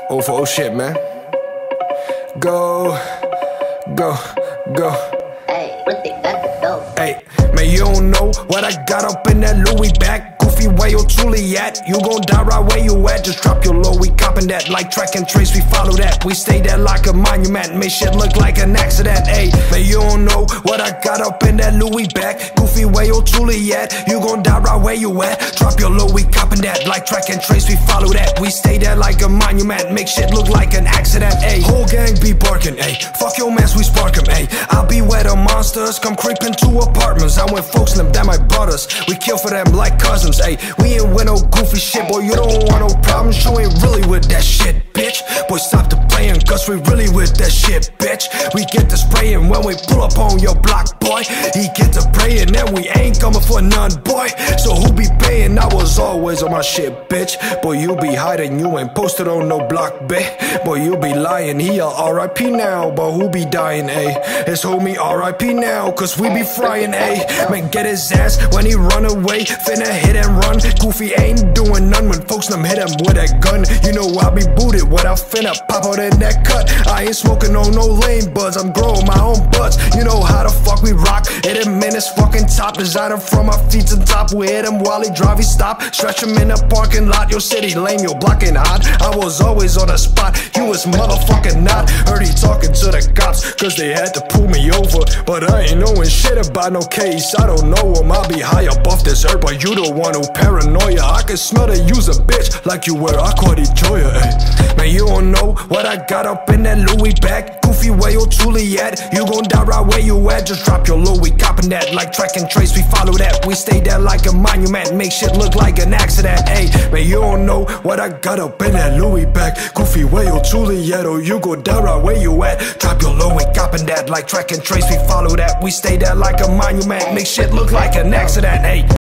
Oh for oh shit, man. Go, go, go. Hey, what they got the dope? Hey, man, you don't know what I got up in that Louis bag. Goofy, where you truly at? You gon' die right where you at. Just drop your low, we copping that. Like track and trace, we follow that. We stay there like a monument, make shit look like an accident. Hey, man, you don't know what I got up in that Louis bag. Goofy, where you truly at? You gon' die right where you at. Drop your low, we copping that. Like track and trace, we follow that. We stay there like a monument, make shit look like an accident. Hey, whole gang be barking. Hey, fuck your mans, we spark 'em. Hey, I'll be where the monsters come creeping to apartments. I went folks them that my brothers. We kill for them like cousins. Ay, we ain't with no goofy shit, boy. You don't want no problems. You ain't really with that shit, bitch. Boy, stop the playing, cause we really with that shit, bitch. We get to spraying when we pull up on your block, boy. He get to praying and we ain't coming for none, boy. So who be paying? I was always on my shit, bitch. Boy, you be hiding, you ain't posted on no block, bitch. Boy, you be lying, he a R.I.P. now, but who be dying, ayy? His homie R.I.P. now, cause we be frying, ayy. Man, get his ass when he run away, finna hit and run. Goofy ain't doing none when folks them hit him with that gun. You know I be booted when I finna pop out in that cut. I ain't smoking on no lame buds, I'm growing my own buds. You know how the fuck we rock. Hit him in his fucking top, designer from my feet to top. We hit him while he drive, he stop. Stretch him in the parking lot. Your city lame, your blocking hot. I was always on the spot, you was motherfucking not. Heard he talking to the cops, cause they had to pull me over. But I ain't knowing shit about no case, I don't know him. I'll be high up off this earth, but you the one who paranoia. I can smell that you's a bitch, like you were Aqua di Joya, ayy. Man, you don't know what I got up in that Louis bag. Goofy, where you truly at? You gon' die right where you at. Just drop your low, we copping that. Like track and trace, we follow that. We stay there like a monument, make shit look like an accident, ayy. Man, you don't know what I got up in that Louis bag. Goofy, where you truly at? Or you gon' die right where you at. Drop your low, we copping that. Like track and trace, we follow that. We stay there like a monument, make shit look like an accident, ayy.